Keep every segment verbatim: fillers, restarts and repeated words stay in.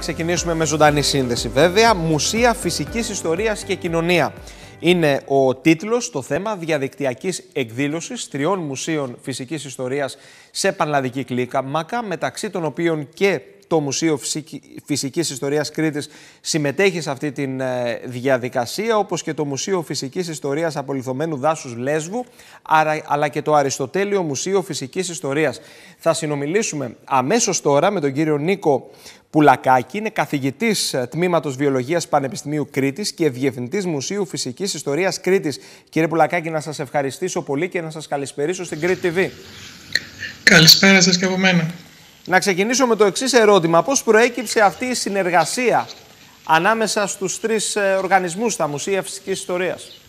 ξεκινήσουμε με ζωντανή σύνδεση βέβαια. Μουσεία Φυσικής Ιστορίας και Κοινωνία. Είναι ο τίτλος, το θέμα διαδικτυακής εκδήλωσης τριών μουσείων φυσικής ιστορίας σε πανελλαδική κλίμακα, μεταξύ των οποίων και το Μουσείο Φυσικής Ιστορίας Κρήτης συμμετέχει σε αυτή τη διαδικασία, όπως και το Μουσείο Φυσικής Ιστορίας Απολιθωμένου Δάσους Λέσβου, αλλά και το Αριστοτέλειο Μουσείο Φυσικής Ιστορίας. Θα συνομιλήσουμε αμέσως τώρα με τον κύριο Νίκο Πουλακάκη, είναι καθηγητής τμήματος Βιολογίας Πανεπιστημίου Κρήτης και διευθυντής Μουσείου Φυσικής Ιστορίας Κρήτης. Κύριε Πουλακάκη, να σας ευχαριστήσω πολύ και να σας καλησπερίσω στην Κρήτη τι βι. Καλησπέρα σας και από μένα. Να ξεκινήσω με το εξής ερώτημα. Πώς προέκυψε αυτή η συνεργασία ανάμεσα στους τρεις οργανισμούς, τα Μουσεία Φυσικής Ιστορίας?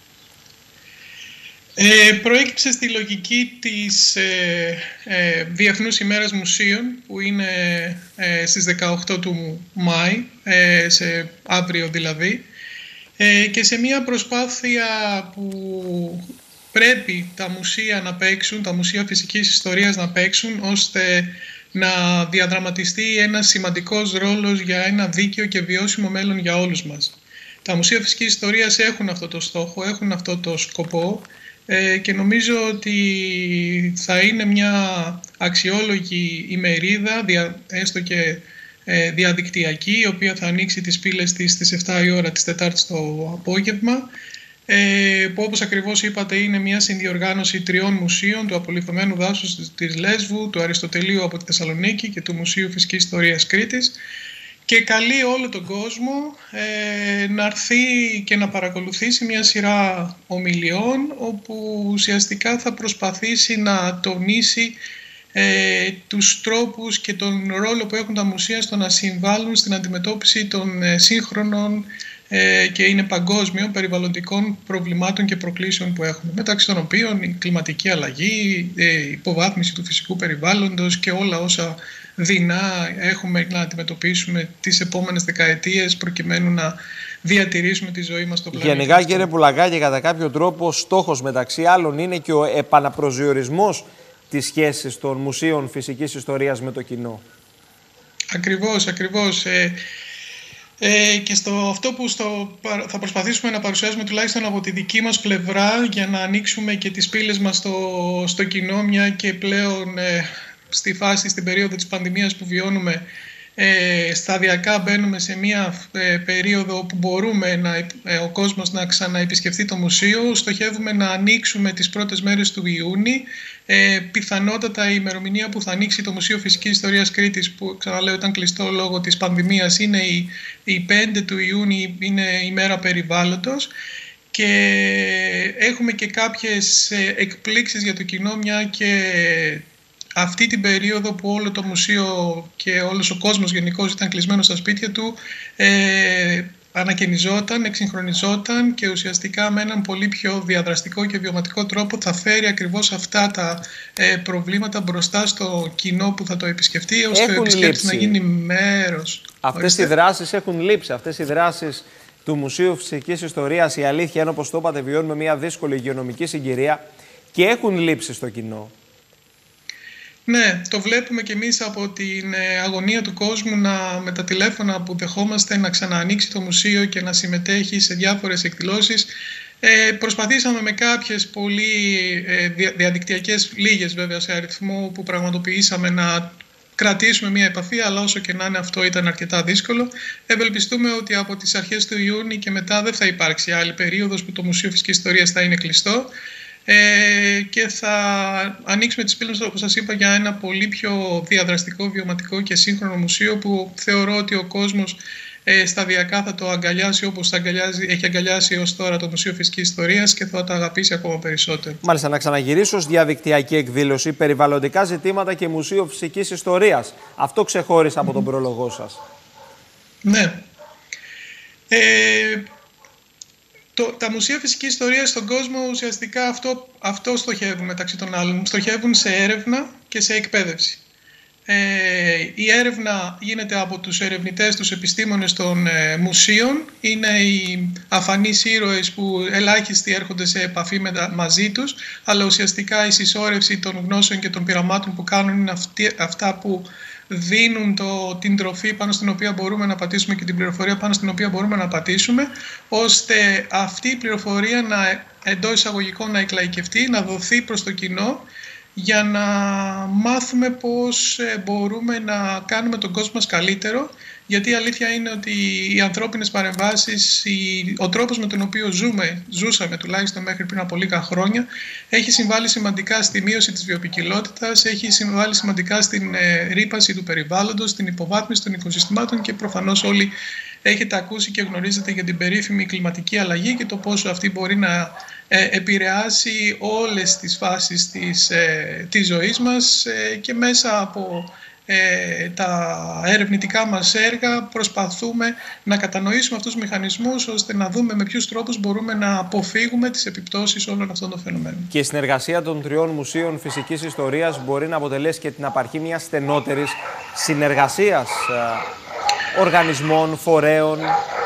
Ε, προέκυψε στη λογική της ε, ε, Διεθνούς ημέρας μουσείων, που είναι ε, στις δεκαοκτώ του Μάη, ε, σε αύριο δηλαδή, ε, και σε μια προσπάθεια που πρέπει τα μουσεία να παίξουν, τα Μουσεία Φυσικής Ιστορίας να παίξουν, ώστε να διαδραματιστεί ένας σημαντικός ρόλος για ένα δίκαιο και βιώσιμο μέλλον για όλους μας. Τα Μουσεία Φυσικής Ιστορίας έχουν αυτό το στόχο, έχουν αυτό το σκοπό, ε, και νομίζω ότι θα είναι μια αξιόλογη ημερίδα, δια, έστω και ε, διαδικτυακή, η οποία θα ανοίξει τις πύλες της στις επτά η ώρα της Τετάρτης το απόγευμα, ε, που όπως ακριβώς είπατε είναι μια συνδιοργάνωση τριών μουσείων, του Απολιθωμένου Δάσους της Λέσβου, του Αριστοτελείου από τη Θεσσαλονίκη και του Μουσείου Φυσικής Ιστορίας Κρήτης, και καλεί όλο τον κόσμο ε, να έρθει και να παρακολουθήσει μια σειρά ομιλιών, όπου ουσιαστικά θα προσπαθήσει να τονίσει ε, τους τρόπους και τον ρόλο που έχουν τα μουσεία στο να συμβάλλουν στην αντιμετώπιση των ε, σύγχρονων ε, και είναι παγκόσμιων περιβαλλοντικών προβλημάτων και προκλήσεων που έχουμε, μεταξύ των οποίων η κλιματική αλλαγή, η ε, υποβάθμιση του φυσικού περιβάλλοντος και όλα όσα δεινά έχουμε να αντιμετωπίσουμε τις επόμενες δεκαετίες προκειμένου να διατηρήσουμε τη ζωή μας στον πλανήτη. Γενικά, κύριε Πουλακάκη, κατά κάποιο τρόπο στόχος μεταξύ άλλων είναι και ο επαναπροσδιορισμός της σχέσης των Μουσείων Φυσικής Ιστορίας με το κοινό. Ακριβώς, ακριβώς. Ε, ε, και στο, αυτό που στο, θα προσπαθήσουμε να παρουσιάσουμε τουλάχιστον από τη δική μας πλευρά, για να ανοίξουμε και τις πύλες μας στο, στο κοινό, μια και πλέον ε, στη φάση, στην περίοδο της πανδημίας που βιώνουμε, ε, σταδιακά μπαίνουμε σε μια ε, περίοδο που μπορούμε να, ε, ο κόσμος να ξαναεπισκεφθεί το μουσείο. Στοχεύουμε να ανοίξουμε τις πρώτες μέρες του Ιούνιου. Ε, πιθανότατα η ημερομηνία που θα ανοίξει το Μουσείο Φυσικής Ιστορίας Κρήτης, που ξαναλέω ήταν κλειστό λόγω της πανδημίας, είναι η, η πέντε του Ιούνιου, είναι η μέρα περιβάλλοντος. Και έχουμε και κάποιες ε, εκπλήξεις για το κοινό, μια και αυτή την περίοδο που όλο το μουσείο και όλος ο κόσμος γενικώς ήταν κλεισμένος στα σπίτια του, ε, ανακαινιζόταν, εξυγχρονιζόταν και ουσιαστικά με έναν πολύ πιο διαδραστικό και βιωματικό τρόπο θα φέρει ακριβώς αυτά τα ε, προβλήματα μπροστά στο κοινό που θα το επισκεφτεί, ώστε ο επισκέπτης να γίνει μέρος. Αυτές οι δράσεις έχουν λείψει, αυτές οι δράσεις του Μουσείου Φυσικής Ιστορίας, η αλήθεια είναι, όπως το είπατε, βιώνουμε μια δύσκολη υγειονομική συγκυρία και έχουν λείψει στο κοινό. Ναι, το βλέπουμε και εμείς από την αγωνία του κόσμου να, με τα τηλέφωνα που δεχόμαστε, να ξαναανοίξει το μουσείο και να συμμετέχει σε διάφορες εκδηλώσεις. Ε, προσπαθήσαμε με κάποιες πολύ ε, διαδικτυακές, λίγες βέβαια σε αριθμό, που πραγματοποιήσαμε να κρατήσουμε μια επαφή, αλλά όσο και να είναι αυτό ήταν αρκετά δύσκολο. Ευελπιστούμε ότι από τις αρχές του Ιούνιου και μετά δεν θα υπάρξει άλλη περίοδος που το Μουσείο Φυσικής Ιστορίας θα είναι κλειστό. Ε, και θα ανοίξουμε τις πύλες, όπως σας είπα, για ένα πολύ πιο διαδραστικό, βιωματικό και σύγχρονο μουσείο, που θεωρώ ότι ο κόσμος ε, σταδιακά θα το αγκαλιάσει, όπως θα αγκαλιάζει, έχει αγκαλιάσει έως τώρα το Μουσείο Φυσικής Ιστορίας, και θα το αγαπήσει ακόμα περισσότερο. Μάλιστα, να ξαναγυρίσω ως διαδικτυακή εκδήλωση, περιβαλλοντικά ζητήματα και Μουσείο Φυσικής Ιστορίας. Αυτό ξεχώρισε από τον πρόλογό σας. Ναι. Ε, Το, τα Μουσεία Φυσικής Ιστορίας στον κόσμο ουσιαστικά αυτό, αυτό στοχεύουν, μεταξύ των άλλων. Στοχεύουν σε έρευνα και σε εκπαίδευση. Ε, η έρευνα γίνεται από τους ερευνητές, τους επιστήμονες των ε, μουσείων. Είναι οι αφανείς ήρωες που ελάχιστοι έρχονται σε επαφή με, μαζί τους, αλλά ουσιαστικά η συσσόρευση των γνώσεων και των πειραμάτων που κάνουν είναι αυτή, αυτά που δίνουν το, την τροφή πάνω στην οποία μπορούμε να πατήσουμε και την πληροφορία πάνω στην οποία μπορούμε να πατήσουμε, ώστε αυτή η πληροφορία να, εντός εισαγωγικών, να εκλαϊκευτεί, να δοθεί προς το κοινό, για να μάθουμε πώς μπορούμε να κάνουμε τον κόσμο μας καλύτερο, γιατί η αλήθεια είναι ότι οι ανθρώπινες παρεμβάσεις, ο τρόπος με τον οποίο ζούμε, ζούσαμε τουλάχιστον μέχρι πριν από λίγα χρόνια, έχει συμβάλει σημαντικά στη μείωση της βιοποικιλότητας, έχει συμβάλει σημαντικά στην ρύπανση του περιβάλλοντος, στην υποβάθμιση των οικοσυστημάτων και προφανώς όλοι έχετε ακούσει και γνωρίζετε για την περίφημη κλιματική αλλαγή και το πόσο αυτή μπορεί να ε, επηρεάσει όλες τις φάσεις της, ε, της ζωής μας ε, και μέσα από ε, τα ερευνητικά μας έργα προσπαθούμε να κατανοήσουμε αυτούς τους μηχανισμούς ώστε να δούμε με ποιους τρόπους μπορούμε να αποφύγουμε τις επιπτώσεις όλων αυτών των φαινομένων. Και η συνεργασία των τριών μουσείων φυσικής ιστορίας μπορεί να αποτελέσει και την απαρχή μιας στενότερης συνεργασίας οργανισμών, φορέων.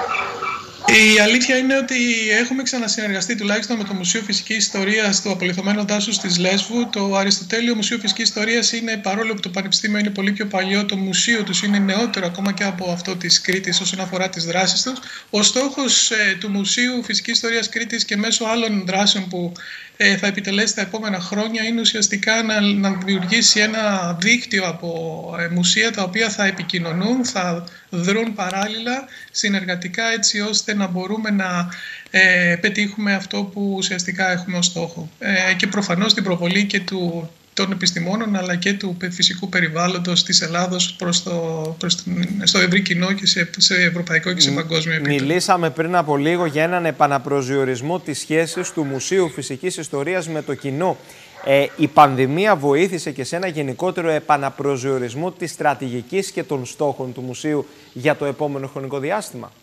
Η αλήθεια είναι ότι έχουμε ξανασυνεργαστεί τουλάχιστον με το Μουσείο Φυσικής Ιστορίας του απολιθωμένου δάσους της Λέσβου. Το Αριστοτέλειο Μουσείο Φυσικής Ιστορίας είναι, παρόλο που το Πανεπιστήμιο είναι πολύ πιο παλιό, το μουσείο τους είναι νεότερο ακόμα και από αυτό της Κρήτης όσον αφορά τις δράσεις τους. Ο στόχος ε, του Μουσείου Φυσικής Ιστορίας Κρήτης και μέσω άλλων δράσεων που ε, θα επιτελέσει τα επόμενα χρόνια είναι ουσιαστικά να, να δημιουργήσει ένα δίκτυο από ε, μουσεία τα οποία θα επικοινωνούν, θα δρουν παράλληλα, συνεργατικά, έτσι ώστε να μπορούμε να ε, πετύχουμε αυτό που ουσιαστικά έχουμε ως στόχο. Ε, και προφανώς την προβολή και του, των επιστημόνων αλλά και του φυσικού περιβάλλοντος της Ελλάδος προς το, προς την, στο ευρύ κοινό και σε, σε ευρωπαϊκό και σε παγκόσμιο επίπεδο. Μιλήσαμε πριν από λίγο για έναν επαναπροσδιορισμό της σχέσης του Μουσείου Φυσικής Ιστορίας με το κοινό. Ε, η πανδημία βοήθησε και σε ένα γενικότερο επαναπροσδιορισμό της στρατηγικής και των στόχων του Μουσείου για το επόμενο χρονικό διάστημα.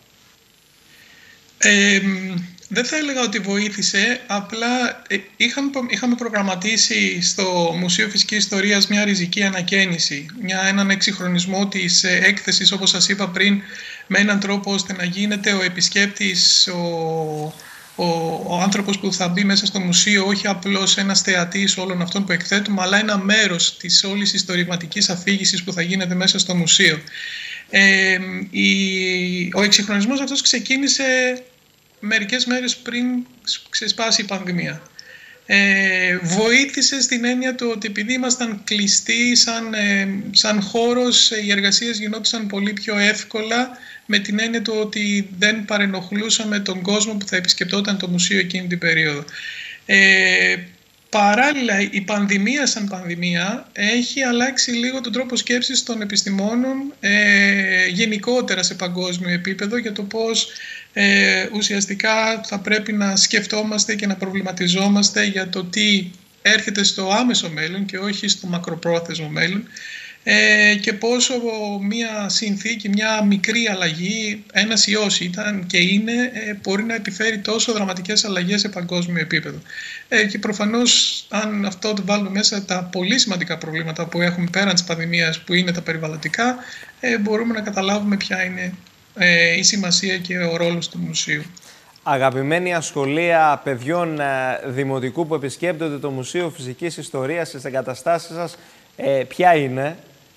Ε, δεν θα έλεγα ότι βοήθησε, απλά ε, είχαμε, είχαμε προγραμματίσει στο Μουσείο Φυσικής Ιστορίας μια ριζική ανακαίνιση, μια, έναν εξυγχρονισμό της ε, έκθεσης, όπως σας είπα πριν, με έναν τρόπο ώστε να γίνεται ο επισκέπτης, ο, ο, ο άνθρωπος που θα μπει μέσα στο μουσείο, όχι απλώς ένας θεατής όλων αυτών που εκθέτουμε, αλλά ένα μέρος της όλης ιστορηματικής αφήγησης που θα γίνεται μέσα στο μουσείο. Ε, η, ο εξυγχρονισμός αυτός ξεκίνησε μερικές μέρες πριν ξεσπάσει η πανδημία. Ε, βοήθησε στην έννοια του ότι επειδή ήμασταν κλειστοί σαν, ε, σαν χώρος, οι εργασίες γινόντουσαν πολύ πιο εύκολα, με την έννοια του ότι δεν παρενοχλούσαμε τον κόσμο που θα επισκεπτόταν το μουσείο εκείνη την περίοδο. Ε, Παράλληλα, η πανδημία σαν πανδημία έχει αλλάξει λίγο τον τρόπο σκέψης των επιστημόνων ε, γενικότερα σε παγκόσμιο επίπεδο για το πώς ε, ουσιαστικά θα πρέπει να σκεφτόμαστε και να προβληματιζόμαστε για το τι έρχεται στο άμεσο μέλλον και όχι στο μακροπρόθεσμο μέλλον ε, και πόσο μια συνθήκη, μια μικρή αλλαγή, ένας ιός ήταν και είναι, ε, μπορεί να επιφέρει τόσο δραματικές αλλαγές σε παγκόσμιο επίπεδο. Ε, και προφανώς, αν αυτό το βάλουμε μέσα τα πολύ σημαντικά προβλήματα που έχουμε πέραν της πανδημίας, που είναι τα περιβαλλοντικά, ε, μπορούμε να καταλάβουμε ποια είναι ε, η σημασία και ο ρόλος του μουσείου. Αγαπημένη σχολεία παιδιών ε, δημοτικού που επισκέπτονται το Μουσείο Φυσικής Ιστορίας στις εγκαταστάσεις σας, ε, ποια είναι?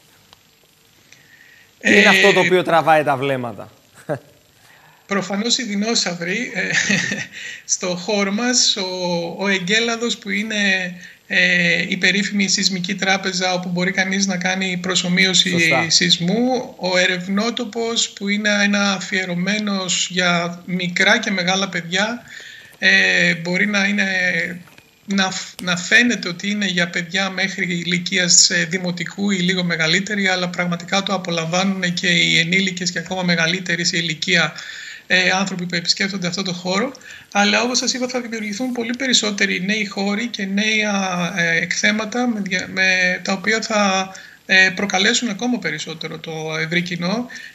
Τι είναι ε, αυτό το οποίο τραβάει τα βλέμματα? Προφανώς οι δεινόσαυροι ε, στο χώρο μας, ο, ο Εγκέλαδος που είναι ε, η περίφημη σεισμική τράπεζα όπου μπορεί κανείς να κάνει προσομοίωση Σωστά. σεισμού, ο Ερευνότοπος που είναι ένα αφιερωμένος για μικρά και μεγάλα παιδιά, ε, μπορεί να είναι... Να, να φαίνεται ότι είναι για παιδιά μέχρι ηλικίας δημοτικού ή λίγο μεγαλύτερη, αλλά πραγματικά το απολαμβάνουν και οι ενήλικες και ακόμα μεγαλύτεροι σε ηλικία ε, άνθρωποι που επισκέπτονται αυτό το χώρο. Αλλά όπως σας είπα, θα δημιουργηθούν πολύ περισσότεροι νέοι χώροι και νέα ε, εκθέματα με, με τα οποία θα ε, προκαλέσουν ακόμα περισσότερο το ευρύ κοινό.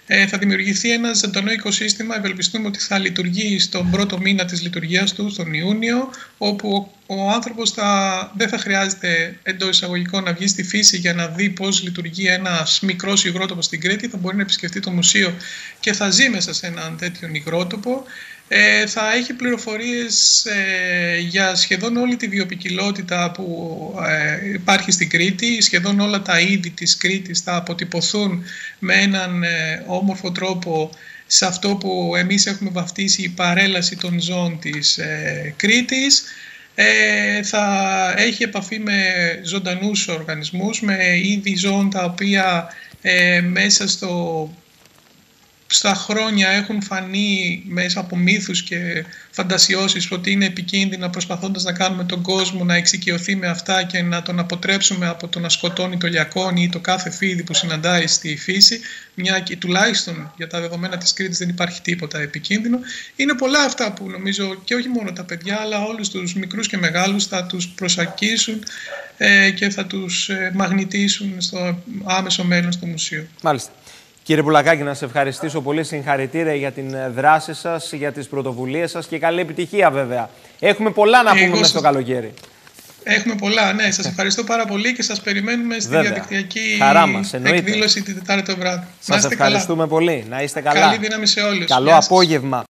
Ε, θα δημιουργηθεί ένα ζωντανό οικοσύστημα, ευελπιστούμε ότι θα λειτουργεί στον πρώτο μήνα της λειτουργίας του, τον Ιούνιο, όπου ο άνθρωπος θα, δεν θα χρειάζεται εντός εισαγωγικών να βγει στη φύση για να δει πώς λειτουργεί ένας μικρός υγρότοπος στην Κρήτη, θα μπορεί να επισκεφτεί το μουσείο και θα ζει μέσα σε έναν τέτοιον υγρότοπο. Ε, θα έχει πληροφορίες ε, για σχεδόν όλη τη βιοποικιλότητα που ε, υπάρχει στην Κρήτη. Σχεδόν όλα τα είδη της Κρήτης θα αποτυπωθούν με έναν ε, όμορφο τρόπο σε αυτό που εμείς έχουμε βαφτίσει η παρέλαση των ζώων της ε, Κρήτης. Ε, θα έχει επαφή με ζωντανούς οργανισμούς, με είδη ζώων τα οποία ε, μέσα στο... στα χρόνια έχουν φανεί μέσα από μύθους και φαντασιώσεις ότι είναι επικίνδυνα, προσπαθώντας να κάνουμε τον κόσμο να εξοικειωθεί με αυτά και να τον αποτρέψουμε από το να σκοτώνει το λιακόνι ή το κάθε φίδι που συναντάει στη φύση, μια και τουλάχιστον για τα δεδομένα της Κρήτης δεν υπάρχει τίποτα επικίνδυνο. Είναι πολλά αυτά που νομίζω και όχι μόνο τα παιδιά, αλλά όλους τους μικρούς και μεγάλους θα τους προσακίσουν ε, και θα τους ε, μαγνητήσουν στο άμεσο μέλλον στο μουσείο. Μάλιστα. Κύριε Πουλακάκη, να σε ευχαριστήσω πολύ. Συγχαρητήρια για την δράση σας, για τις πρωτοβουλίες σας και καλή επιτυχία βέβαια. Έχουμε πολλά να πούμε Εγώ μέσα στο καλοκαίρι. Έχουμε πολλά, ναι. Σας ευχαριστώ πάρα πολύ και σας περιμένουμε στη βέβαια. διαδικτυακή μας, εκδήλωση την Τετάρτη το βράδυ. Σας ευχαριστούμε καλά. πολύ. Να είστε καλά. Καλή δύναμη σε όλους. Καλό απόγευμα.